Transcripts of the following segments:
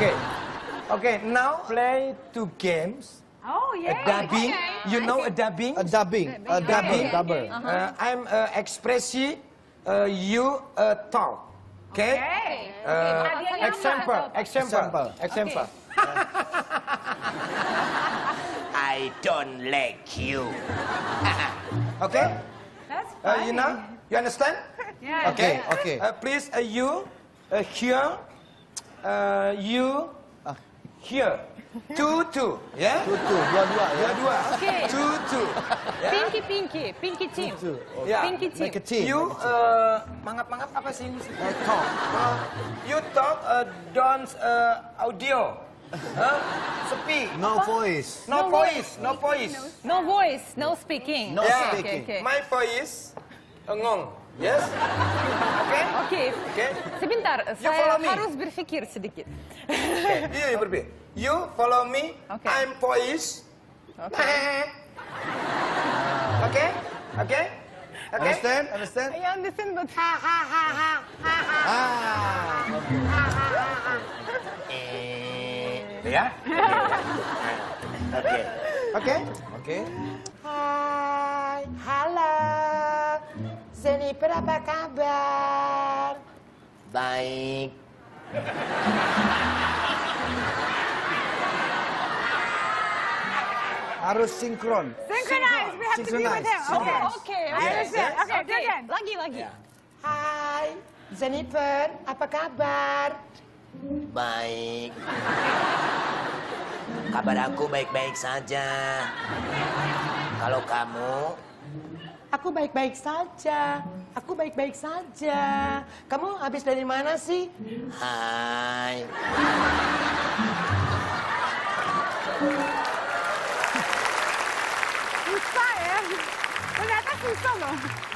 Okay. Okay, now play two games. Oh, yeah. A dubbing. Okay. You know a dubbing? A dubbing. A dubbing. Double. I'm expresi, you talk. Okay? Example. I don't like you. Okay? That's funny. You know? You understand? Yeah. Okay. Okay. Please, you here, you here. Two. Yeah? Dua-dua ya. Dua. Okay. Two. Pinky team. Yeah. Pinky team. Make a team. You mangap apa sih ini? Talk. You talk, don't audio. Speak. No voice. No voice. No voice, no speaking. No Yeah. speaking. Okay. My voice ngong. Yes? Okay? Oke. Sebentar, saya follow me. harus berpikir sedikit. Iya, berbeda. You follow me. Okay. I'm voice. Okay. Okay? Understand? I understand, but Ya? Oke. Hai, halo. Jennifer apa kabar? Baik. Harus sinkron. synchronize. We have to be with him. Synchronize. Okay. I Yes, understand. yes. Okay, again. Lagi. Hai, Jennifer apa kabar? Baik. Kabar aku baik-baik saja. Kalau kamu? Aku baik-baik saja. Kamu habis dari mana sih? Hai. Susah ya. Ternyata susah loh.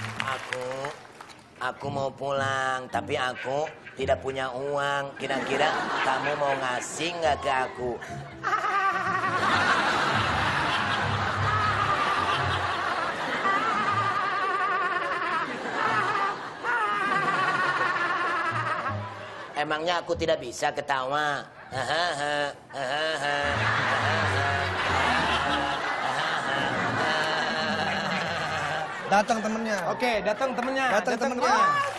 Aku mau pulang, tapi aku tidak punya uang. Kira-kira kamu mau ngasih nggak ke aku? Emangnya aku tidak bisa ketawa? Datang temennya. Oke, datang temennya. Datang temennya.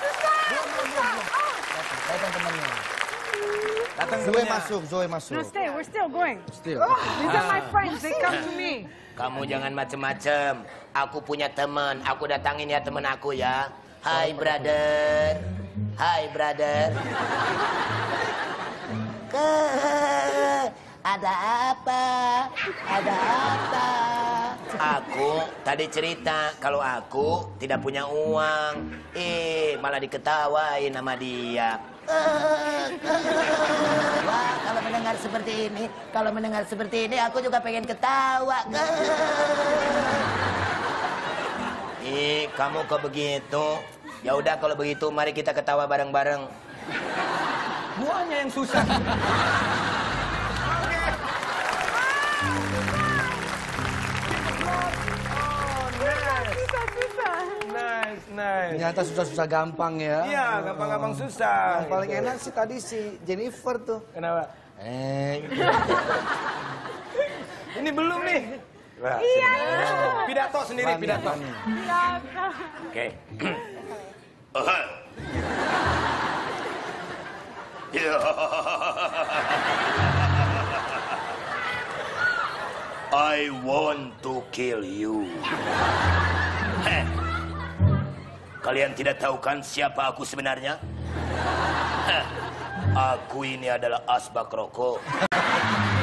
Datang Zoe temennya. masuk. No, stay. We're still going. Still. These are my friends. They come to me. Kamu jangan macem-macem. Aku punya teman. Aku datangin ya teman aku ya. Hai brother. Ada apa? Aku tadi cerita kalau aku tidak punya uang. Malah diketawain sama dia. Wah, kalau mendengar seperti ini aku juga pengen ketawa. Kamu kok begitu? Ya udah kalau begitu mari kita ketawa bareng-bareng. Buahnya yang susah. Nice. Ternyata susah-susah gampang ya. Iya, gampang-gampang susah. Yang paling enak sih tadi si Jennifer tuh. Kenapa? Ini belum nih. Iya. Pidato sendiri, pidato. Oke. I want to kill you. Kalian tidak tahu kan siapa aku sebenarnya? Aku ini adalah Asbak Rokok.